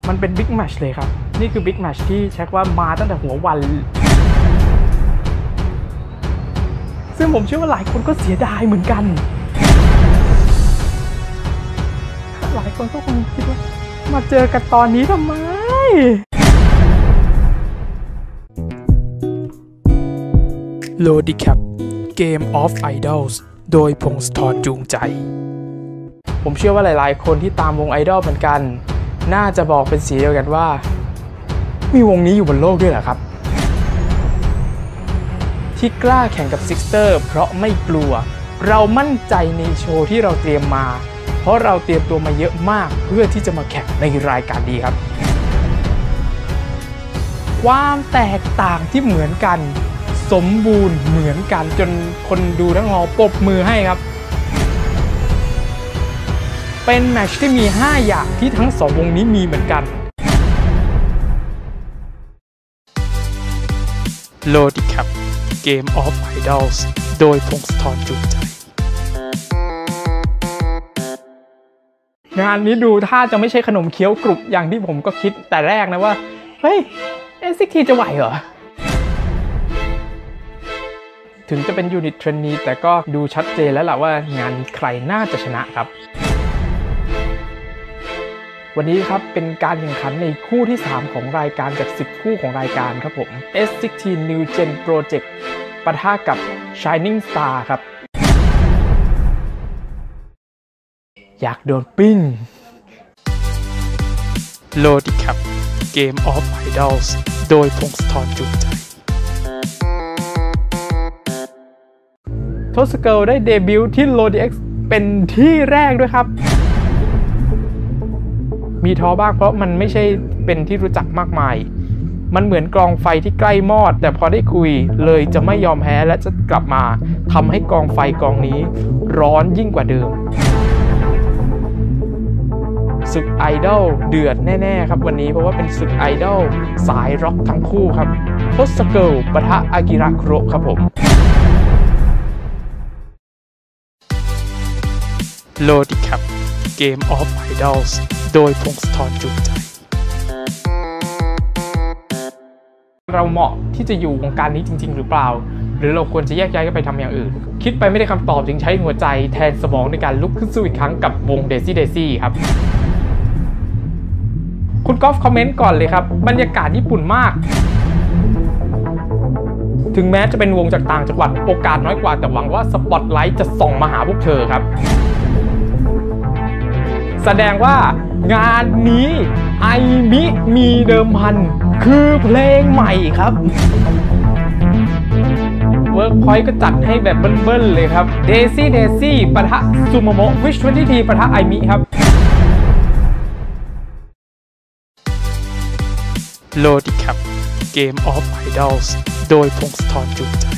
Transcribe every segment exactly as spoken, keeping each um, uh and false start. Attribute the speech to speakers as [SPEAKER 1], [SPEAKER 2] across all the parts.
[SPEAKER 1] มันเป็นบิ๊กแมตช์เลยครับนี่คือบิ๊กแมตช์ที่เช็คว่ามาตั้งแต่หัววันซึ่งผมเชื่อว่าหลายคนก็เสียดายเหมือนกันหลายคนก็คงคิดว่ามาเจอกันตอนนี้ทำไมโลดิแคป Game of Idols โดยพงศธรจูงใจผมเชื่อว่าหลายๆคนที่ตามวงไอดอลเหมือนกันน่าจะบอกเป็นเสียงเดียวกันว่ามีวงนี้อยู่บนโลกด้วยเหรอครับที่กล้าแข่งกับซิกสเตอร์เพราะไม่กลัวเรามั่นใจในโชว์ที่เราเตรียมมาเพราะเราเตรียมตัวมาเยอะมากเพื่อที่จะมาแข่งในรายการนี้ครับความแตกต่างที่เหมือนกันสมบูรณ์เหมือนกันจนคนดูทั้งหอปรบมือให้ครับเป็นแมตช์ที่มีห้าอย่างที่ทั้งสองวงนี้มีเหมือนกันโลดิแคป Game of Idols โดยพงศธรจูงใจงานนี้ดูถ้าจะไม่ใช่ขนมเคี้ยวกรุบอย่างที่ผมก็คิดแต่แรกนะว่าเฮ้ย เอส ซิกซ์ ที จะไหวเหรอถึงจะเป็นยูนิตเทรนนีแต่ก็ดูชัดเจนแล้วล่ะว่างานใครน่าจะชนะครับวันนี้ครับเป็นการแข่งขันในคู่ที่สามของรายการจากสิบคู่ของรายการครับผม เอส ซิกซ์ ที New Gen Project ปะทะกับ Shining Star ครับอยากโดนปิ้งโลดิแคป Game of Idols โดยพงศธรจูงใจทศเกิลได้เดบิวต์ที่ โลดิเอ็กซ์ เป็นที่แรกด้วยครับมีท้อบ้างเพราะมันไม่ใช่เป็นที่รู้จักมากมายมันเหมือนกองไฟที่ใกล้มอดแต่พอได้คุยเลยจะไม่ยอมแพ้และจะกลับมาทำให้กองไฟกองนี้ร้อนยิ่งกว่าเดิมศึกไอดอลเดือดแน่ๆครับวันนี้เพราะว่าเป็นศึกไอดอลสายร็อกทั้งคู่ครับทศเกิลปะทะอากิระคุโระครับผมโลดิแคป Game of Idols โดยพงศธรจูงใจเราเหมาะที่จะอยู่วงการนี้จริงๆหรือเปล่าหรือเราควรจะแยกย้ายกันไปทำอย่างอื่นคิดไปไม่ได้คำตอบจึงใช้หัวใจแทนสมองในการลุกขึ้นสู้อีกครั้งกับวง Daisy Daisy ครับคุณกอล์ฟคอมเมนต์ก่อนเลยครับบรรยากาศญี่ปุ่นมากถึงแม้จะเป็นวงจากต่างจังหวัดโอกาสน้อยกว่าแต่หวังว่าสปอตไลท์จะส่องมาหาพวกเธอครับแสดงว่างานนี้ไอมิมีเดิมพันคือเพลงใหม่ครับเวิร์กพอยต์ก็จัดให้แบบเบิ้ลๆเลยครับ Daisy Daisy ปะทะซูโมโมะ Wish ยี่สิบ ที ปะทะไอมิครับโลดิแคป Game of Idols โดยพงศธรจูงใจ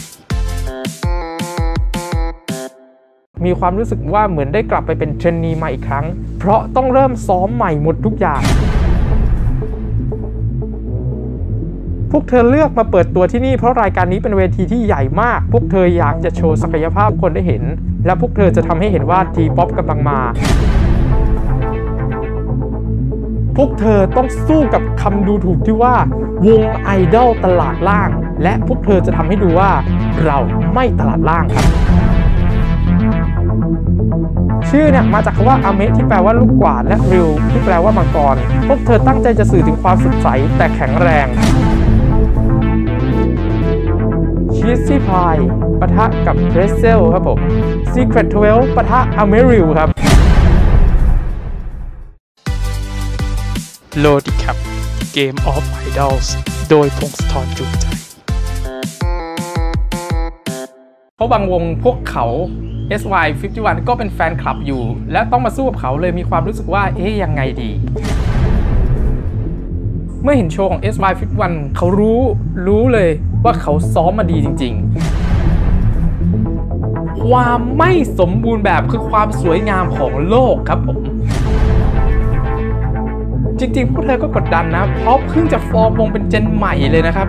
[SPEAKER 1] มีความรู้สึกว่าเหมือนได้กลับไปเป็นเทรนนีมาอีกครั้งเพราะต้องเริ่มซ้อมใหม่หมดทุกอย่างพวกเธอเลือกมาเปิดตัวที่นี่เพราะรายการนี้เป็นเวทีที่ใหญ่มากพวกเธออยากจะโชว์ศักยภาพคนได้เห็นและพวกเธอจะทำให้เห็นว่าทีป๊อปกำลังมาพวกเธอต้องสู้กับคำดูถูกที่ว่าวงไอดอลตลาดล่างและพวกเธอจะทำให้ดูว่าเราไม่ตลาดล่างครับชื่อเนี่ยมาจากคำว่าอาเมะที่แปลว่าลูกกวาดและริวที่แปลว่ามังกรพวกเธอตั้งใจจะสื่อถึงความสดใสแต่แข็งแรงชีสซี่พายปะทะกับเพรสเซลครับผม Secret สิบสองปะทะอเมริลครับโลดิแคป Game of Idols โดยพงศธรจูงใจเพราะบางวงพวกเขา เอส วาย ห้าสิบเอ็ด ก็เป็นแฟนคลับอยู่และต้องมาสู้กับเขาเลยมีความรู้สึกว่าเอ๊ยยังไงดีเมื่อเห็นโชว์ของ เอส วาย ห้าสิบเอ็ด เขารู้รู้เลยว่าเขาซ้อมมาดีจริงๆความไม่สมบูรณ์แบบคือความสวยงามของโลกครับผมจริงๆพวกเธอก็กดดันนะเพราะเพิ่งจะฟอร์มวงเป็นเจนใหม่เลยนะครับ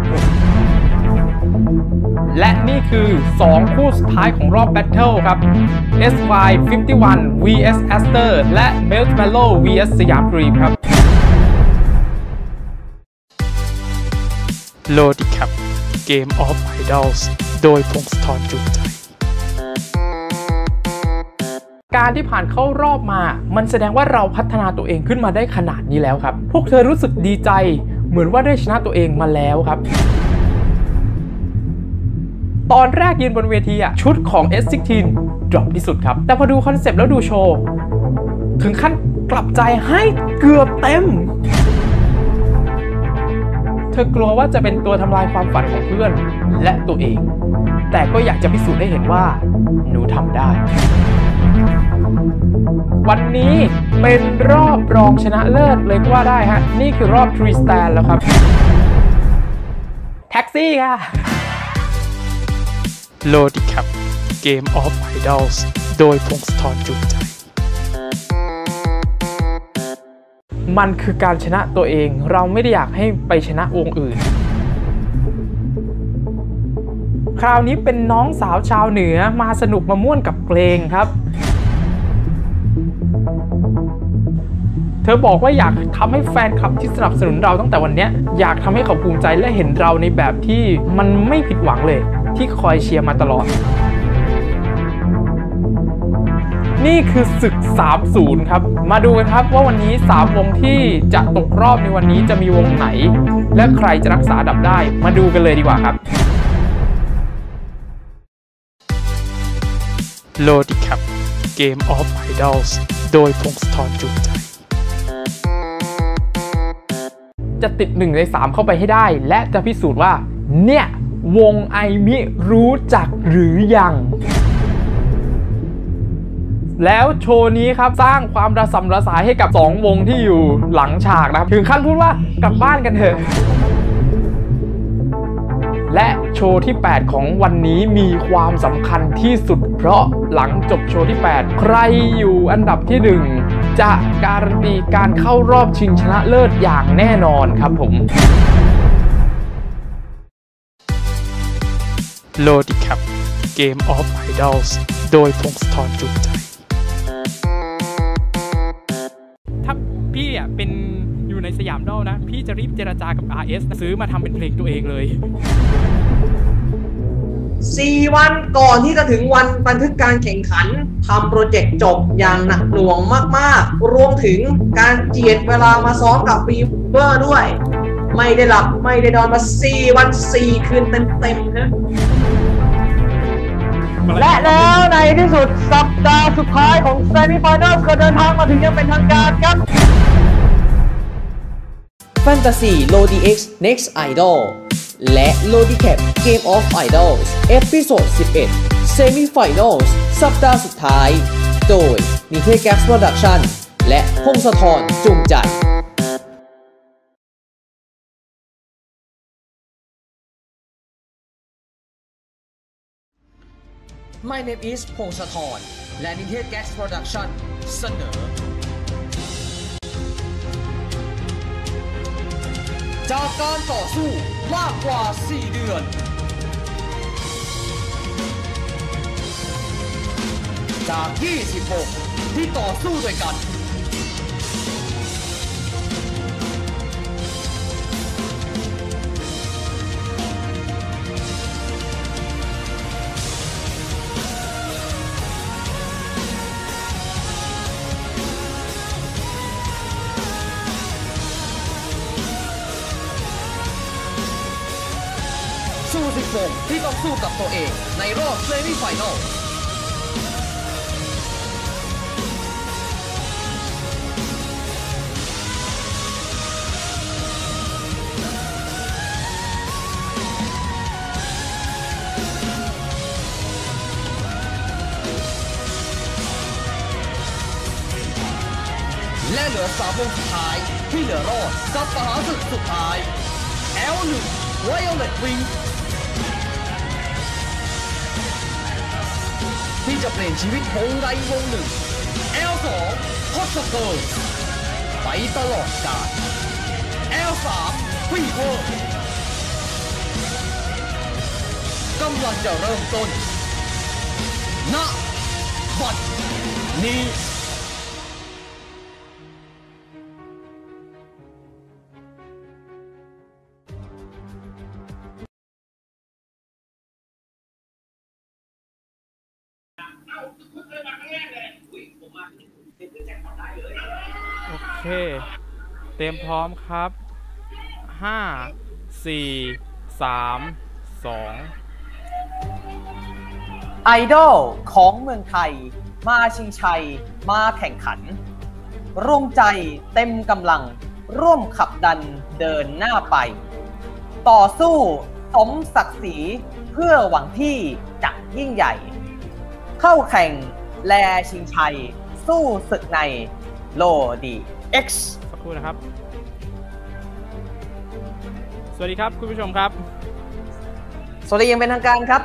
[SPEAKER 1] และนี่คือสองคู่สุดท้ายของรอบแบทเทิลครับ เอส วาย ห้าสิบเอ็ด วี เอส Aster และ Marshmello วี เอส สยามดรีมครับโลดิแคป Game of Idols โดยพงศธรจูงใจการที่ผ่านเข้ารอบมามันแสดงว่าเราพัฒนาตัวเองขึ้นมาได้ขนาดนี้แล้วครับพวกเธอรู้สึกดีใจเหมือนว่าได้ชนะตัวเองมาแล้วครับตอนแรกยืนบนเวทีอะชุดของ เอส สิบหก ดรอปที่สุดครับแต่พอดูคอนเซปต์แล้วดูโชว์ถึงขั้นกลับใจให้เกือบเต็มเธอกลัวว่าจะเป็นตัวทำลายความฝันของเพื่อนและตัวเองแต่ก็อยากจะพิสูจน์ให้เห็นว่าหนูทำได้วันนี้เป็นรอบรองชนะเลิศเลยก็ว่าได้ฮะนี่คือรอบทรีสแตนแล้วครับแท็กซี่ค่ะโลดิแคป Game of Idols โดยพงศธรจูงใจมันคือการชนะตัวเองเราไม่ได้อยากให้ไปชนะวงอื่นคราวนี้เป็นน้องสาวชาวเหนือมาสนุกมาม่วนกับเพลงครับเธอบอกว่าอยากทำให้แฟนคลับที่สนับสนุนเราตั้งแต่วันนี้อยากทำให้เขาภูมิใจและเห็นเราในแบบที่มันไม่ผิดหวังเลยที่คอยเชียร์มาตลอดนี่คือศึก สามศูนย์ ครับมาดูกันครับว่าวันนี้สามวงที่จะตกรอบในวันนี้จะมีวงไหนและใครจะรักษาอันดับได้มาดูกันเลยดีกว่าครับโลดิแคป Game of Idols โดยพงศธรจูงใจจะติดหนึ่งในสามเข้าไปให้ได้และจะพิสูจน์ว่าเนี่ยวงไอมิรู้จักหรือยังแล้วโชว์นี้ครับสร้างความระสำระสายให้กับสองวงที่อยู่หลังฉากนะครับถึงขั้นพูดว่ากลับบ้านกันเถอะและโชว์ที่แปดของวันนี้มีความสำคัญที่สุดเพราะหลังจบโชว์ที่แปดใครอยู่อันดับที่หนึ่งจะการันตีการเข้ารอบชิงชนะเลิศอย่างแน่นอนครับผมโลดิแคป Game of Idols โดยพงศธรจูงใจถ้าพี่อ่ะเป็นอยู่ในสยามดอลนะพี่จะรีบเจรจากับ อาร์ เอส ซื้อมาทำเป็นเพลงตัวเองเลย
[SPEAKER 2] สี่วันก่อนที่จะถึงวันบันทึกการแข่งขันทำโปรเจกต์จบอย่างหนักหน่วงมากๆรวมถึงการเจียดเวลามาซ้อมกับฟีเวอร์ด้วยไม่ได้หลับไม่ได้นอนมาสี่วันสี่คืนเต็มๆนะและแล้วในที่สุดสัปดาห์สุดท้ายของเซมิไฟแนลก็เดินทางมาถึงอย่างเป็นทางการครับ
[SPEAKER 3] Fantasy Lodi-X Next Idol และ Lodi-Cap Game of Idols เอพิโซดสิบเอ็ด Semi-Finals สัปดาห์สุดท้ายโดยนิเทศ Gaps Production และพงศธรจูงใจMy name is พงศธรและนิเทศ Gaps Production เสนอจากการต่อสู้มากกว่าสี่เดือนจากยี่สิบหกที่ต่อสู้ด้วยกันสู้สิบวงที่ต้องสู้กับตัวเองในรอบเซมิไฟแนลและเหลือสามวงสุดท้ายที่เหลือรอดกับมหาศึกสุดท้าย แอล หนึ่ง Violet Wing ที่จะเปลี่ยนชีวิตวงใดวงหนึ่ง แอล สอง Hot Girls ไปตลอดกาล แอล สาม Fever กำลังจะเริ่มต้นณ บัดนี้
[SPEAKER 1] โอเคเตรียมพร้อมครับห้า สี่ สาม สอง
[SPEAKER 3] ไอดอลของเมืองไทยมาชิงชัยมาแข่งขันร่วมใจเต็มกำลังร่วมขับดันเดินหน้าไปต่อสู้สมศักดิ์ศรีเพื่อหวังที่จะยิ่งใหญ่ เข้าแข่งแลชิงชัยสู้ศึกในโลดี X
[SPEAKER 1] สักครู่นะครับสวัสดีครับคุณผู้ชมครับ
[SPEAKER 3] สวัสดียังเป็นทางการครับ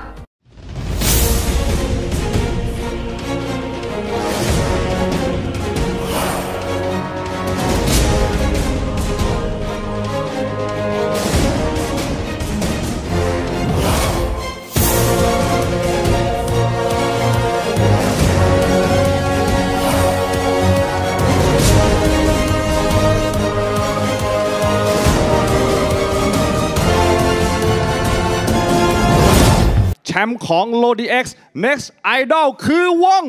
[SPEAKER 4] แชมป์ของ โล ดี เอ็กซ์ Next Idol คือวง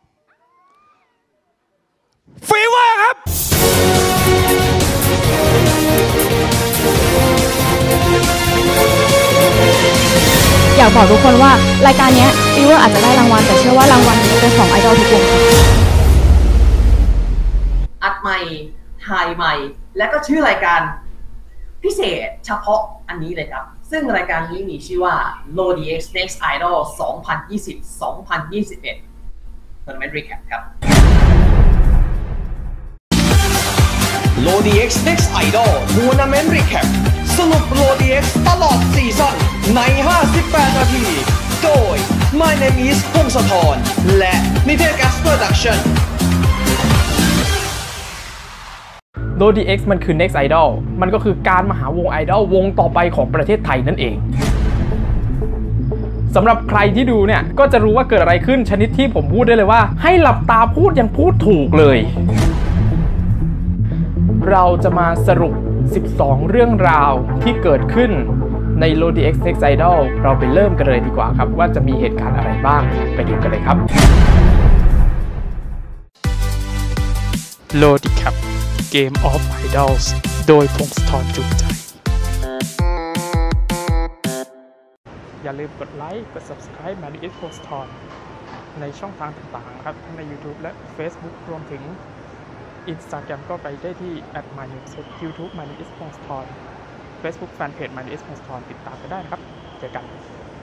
[SPEAKER 4] Fever ครับ
[SPEAKER 5] อยากบอกทุกคนว่ารายการนี้ฟีเวอร์อาจจะได้รางวัลแต่เชื่อว่ารางวัลนี้เป็นของไอดอลทุกวง
[SPEAKER 3] อัดใหม่ถ่ายใหม่และก็ชื่อรายการพิเศษเฉพาะอันนี้เลยครับซึ่งรายการนี้มีชื่อว่า โล ดี เอ็กซ์ Next Idol สองพันยี่สิบ สองพันยี่สิบเอ็ด Tournament Recap ครับ โล ดี เอ็กซ์ Next Idol Tournament Recap สรุป โล ดี เอ็กซ์ ตลอดซีซั่นในห้าสิบแปดนาทีโดย My Name is พงศธรและนิเทศ Gas Production
[SPEAKER 1] โล ดี เอ็กซ์ มันคือ Next Idol มันก็คือการมาหาวงไอดอลวงต่อไปของประเทศไทยนั่นเองสำหรับใครที่ดูเนี่ยก็จะรู้ว่าเกิดอะไรขึ้นชนิดที่ผมพูดได้เลยว่าให้หลับตาพูดยังพูดถูกเลยเราจะมาสรุปสิบสองเรื่องราวที่เกิดขึ้นใน โล ดี เอ็กซ์ Next Idol เราไปเริ่มกันเลยดีกว่าครับว่าจะมีเหตุการณ์อะไรบ้างไปดูกันเลยครับ โล ดี Cap Game of Idols โดยพงศธรจูงใจอย่าลืมกดไลค์กด Subscribe มาดิเอสพงศธรในช่องทางต่างๆนะครับทั้งใน YouTube และ Facebook รวมถึง Instagram ก็ไปได้ที่ แอท my name is YouTube my name is พงศธร Facebook Fanpage my name is พงศธรติดตามกันได้นะครับเจอกัน